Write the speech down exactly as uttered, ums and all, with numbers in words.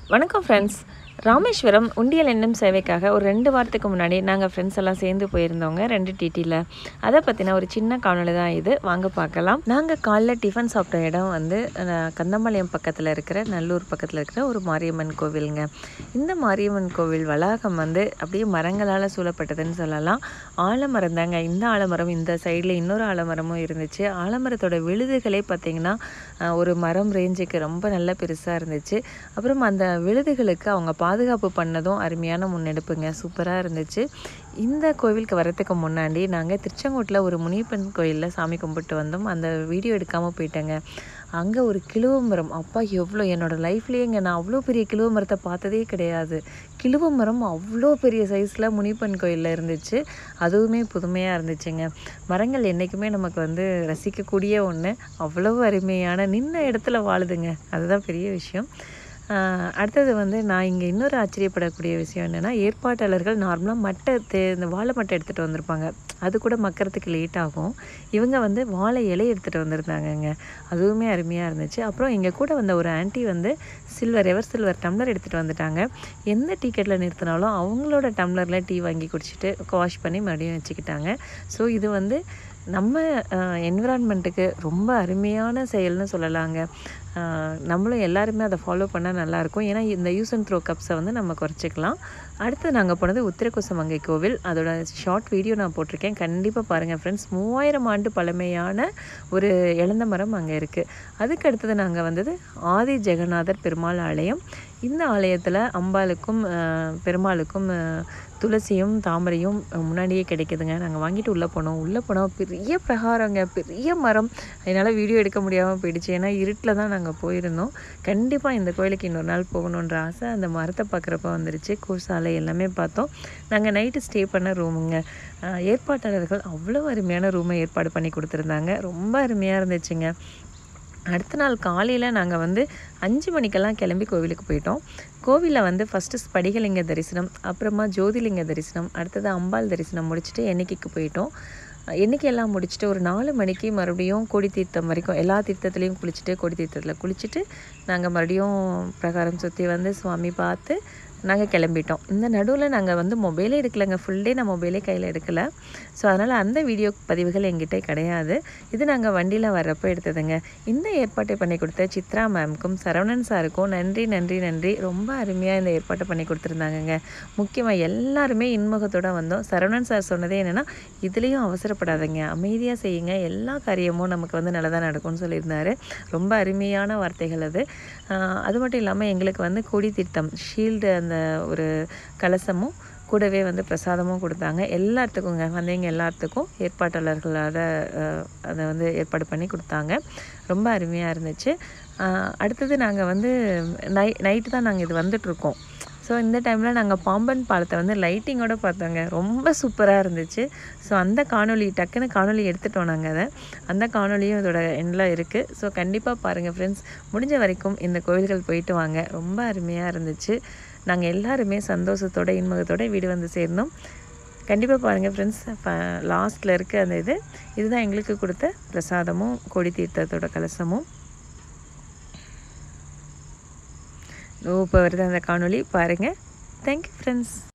வணக்கம் ஃப்ரெண்ட்ஸ். ராமேஸ்வரம் உண்டியல் எண்ணும் சேவைக்காக ஒரு ரெண்டு வாரத்துக்கு முன்னாடி நாங்கள் ஃப்ரெண்ட்ஸ் எல்லாம் சேர்ந்து போயிருந்தோங்க ரெண்டு டிடியில். அதை பற்றின ஒரு சின்ன காணொலி தான் இது, வாங்க பார்க்கலாம். நாங்கள் காலைல டிஃபன் சாப்பிட்ட இடம் வந்து கந்தம்பாளையம் பக்கத்தில் இருக்கிற நல்லூர் பக்கத்தில் இருக்கிற ஒரு மாரியம்மன் கோவிலுங்க. இந்த மாரியம்மன் கோவில் வளாகம் வந்து அப்படியே மரங்களால் சூழப்பட்டதுன்னு சொல்லலாம். ஆலமரம் தாங்க. இந்த ஆலமரம் இந்த சைடில் இன்னொரு ஆலமரமும் இருந்துச்சு. ஆலமரத்தோட விழுதுகளே பார்த்திங்கன்னா ஒரு மரம் ரேஞ்சுக்கு ரொம்ப நல்ல பெருசாக இருந்துச்சு. அப்புறம் அந்த விழுதுகளுக்கு அவங்க பாதுகாப்பு பண்ணதும் அருமையான முன்னெடுப்புங்க, சூப்பராக இருந்துச்சு. இந்த கோவிலுக்கு வரத்துக்கு முன்னாடி நாங்கள் திருச்செங்கோட்டில் ஒரு முனியப்பன் கோயிலில் சாமி கும்பிட்டு வந்தோம். அந்த வீடியோ எடுக்காமல் போயிட்டேங்க. அங்கே ஒரு கிழுவ மரம், அப்பா எவ்வளோ, என்னோடய லைஃப்லேயேங்க நான் அவ்வளோ பெரிய கிழுவ மரத்தை பார்த்ததே கிடையாது. கிழுவ மரம் அவ்வளோ பெரிய சைஸில் முனியப்பன் கோயிலில் இருந்துச்சு. அதுவுமே புதுமையாக இருந்துச்சுங்க. மரங்கள் என்றைக்குமே நமக்கு வந்து ரசிக்கக்கூடிய ஒன்று. அவ்வளோ அருமையான நின்ன இடத்துல வாழுதுங்க, அதுதான் பெரிய விஷயம். அடுத்தது வந்து நான் இங்கே இன்னொரு ஆச்சரியப்படக்கூடிய விஷயம் என்னென்னா, ஏற்பாட்டாளர்கள் நார்மலாக மட்டை தே இந்த வாழை மட்டை எடுத்துகிட்டு வந்திருப்பாங்க. அது கூட மக்கறதுக்கு லேட் ஆகும். இவங்க வந்து வாழை இலை எடுத்துகிட்டு வந்திருந்தாங்கங்க. அதுவுமே அருமையாக இருந்துச்சு. அப்புறம் இங்கே கூட வந்த ஒரு ஆன்ட்டி வந்து சில்வர் எவர் சில்வர் டம்ளர் எடுத்துகிட்டு வந்துட்டாங்க. எந்த டீ கட்டில் நிறுத்தினாலும் அவங்களோட டம்ளரில் டீ வாங்கி குடிச்சிட்டு வாஷ் பண்ணி மறுபடியும் வச்சுக்கிட்டாங்க. ஸோ இது வந்து நம்ம என்விரான்மெண்ட்டுக்கு ரொம்ப அருமையான செயல்னு சொல்லலாங்க. நம்மளும் எல்லாருமே அதை ஃபாலோ பண்ணால் நல்லாயிருக்கும். ஏன்னா இந்த யூஸ் அண்ட் த்ரோ கப்ஸை வந்து நம்ம குறைச்சிக்கலாம். அடுத்து நாங்கள் போனது உத்திரகுசமங்கை கோவில். அதோட ஷார்ட் வீடியோ நான் போட்டிருக்கேன், கண்டிப்பாக பாருங்கள் ஃப்ரெண்ட்ஸ். மூவாயிரம் ஆண்டு பழமையான ஒரு இழந்த மரம் அங்கே இருக்குது. அதுக்கு அடுத்தது நாங்கள் வந்தது ஆதி ஜெகநாதர் பெருமாள் ஆலயம். இந்த ஆலயத்தில் அம்பாளுக்கும் பெருமாளுக்கும் துளசியும் தாமரையும் முன்னாடியே கிடைக்குதுங்க. நாங்கள் வாங்கிட்டு உள்ளே போனோம். உள்ளே போனோம், பெரிய பிரகாரங்க, பெரிய மரம். அதனால் வீடியோ எடுக்க முடியாமல் போயிடுச்சு, ஏன்னா இருட்டில் தான் நாங்கள் போயிருந்தோம். கண்டிப்பாக இந்த கோயிலுக்கு இன்னொரு நாள் போகணுன்ற ஆசை அந்த மரத்தை பார்க்குறப்ப வந்துருச்சு. கோசாலை எல்லாமே பார்த்தோம். நாங்கள் நைட்டு ஸ்டே பண்ண ரூமுங்க. ஏற்பாட்டாளர்கள் அவ்வளோ அருமையான ரூமை ஏற்பாடு பண்ணி கொடுத்துருந்தாங்க. ரொம்ப அருமையாக இருந்துச்சுங்க. அடுத்த நாள் காலையில் நாங்கள் வந்து அஞ்சு மணிக்கெல்லாம் கிளம்பி கோவிலுக்கு போயிட்டோம். கோவிலில் வந்து ஃபஸ்ட்டு ஸ்படிகலிங்க தரிசனம், அப்புறமா ஜோதிலிங்க தரிசனம், அடுத்தது அம்பாள் தரிசனம் முடிச்சுட்டு எண்ணிக்கைக்கு போயிட்டோம். எண்ணிக்கையெல்லாம் முடிச்சுட்டு ஒரு நாலு மணிக்கு மறுபடியும் கொடி தீர்த்தம் வரைக்கும் எல்லா தீர்த்தத்துலேயும் குளிச்சுட்டு கொடி தீர்த்தத்தில் குளிச்சுட்டு நாங்கள் மறுபடியும் பிரகாரம் சுற்றி வந்து சுவாமி பார்த்து நாங்கள் கிளம்பிட்டோம். இந்த நடுவில் நாங்கள் வந்து மொபைலே எடுக்கலைங்க. ஃபுல் டே நான் மொபைலே கையில் எடுக்கலை. ஸோ அதனால் அந்த வீடியோ பதிவுகள் எங்கிட்ட கிடையாது. இது நாங்கள் வண்டியில் வர்றப்போ எடுத்ததுங்க. இந்த ஏற்பாட்டை பண்ணி கொடுத்த சித்ரா மேம்க்கும் சரவணன் சாருக்கும் நன்றி நன்றி நன்றி. ரொம்ப அருமையாக இந்த ஏற்பாட்டை பண்ணி கொடுத்துருந்தாங்கங்க. முக்கியமாக எல்லாருமே இன்முகத்தோடு வந்தோம். சரவணன் சார் சொன்னதே என்னென்னா, இதுலேயும் அவசரப்படாதீங்க, அமைதியாக செய்யுங்க, எல்லா காரியமும் நமக்கு வந்து நல்லதாக நடக்கும்னு சொல்லியிருந்தார். ரொம்ப அருமையான வார்த்தைகள் அது. அது மட்டும் இல்லாமல் எங்களுக்கு வந்து கொடி தீர்த்தம் ஷீல்டு அந்த ஒரு கலசமும் கூடவே வந்து பிரசாதமும் கொடுத்தாங்க. எல்லாத்துக்குங்க வந்தவங்க எல்லாத்துக்கும் ஏற்பாட்டாளர்களால் அதை வந்து ஏற்பாடு பண்ணி கொடுத்தாங்க. ரொம்ப அருமையாக இருந்துச்சு. அடுத்தது நாங்கள் வந்து நை நைட்டு தான் நாங்கள் இது வந்துட்ருக்கோம். ஸோ இந்த டைமில் நாங்கள் பாம்பன் பாலத்தை வந்து லைட்டிங்கோடு பார்த்தோங்க. ரொம்ப சூப்பராக இருந்துச்சு. ஸோ அந்த காணொலி டக்குன்னு காணொலி எடுத்துட்டோம் நாங்கள். அதை அந்த காணொலியும் இதோட எண்ணில் இருக்குது. ஸோ கண்டிப்பாக பாருங்கள் ஃப்ரெண்ட்ஸ். முடிஞ்ச வரைக்கும் இந்த கோவில்கள் போயிட்டு வாங்க. ரொம்ப அருமையாக இருந்துச்சு. நாங்கள் எல்லாருமே சந்தோஷத்தோட இன்முகத்தோடு வீடு வந்து சேர்ந்தோம். கண்டிப்பாக பாருங்கள் ஃப்ரெண்ட்ஸ். லாஸ்ட்டில் இருக்க அந்த இது இதுதான் எங்களுக்கு கொடுத்த பிரசாதமும் கொடி தீர்த்தத்தோட கலசமும். இப்போ வருது அந்த காணொலி பாருங்கள். Thank you friends.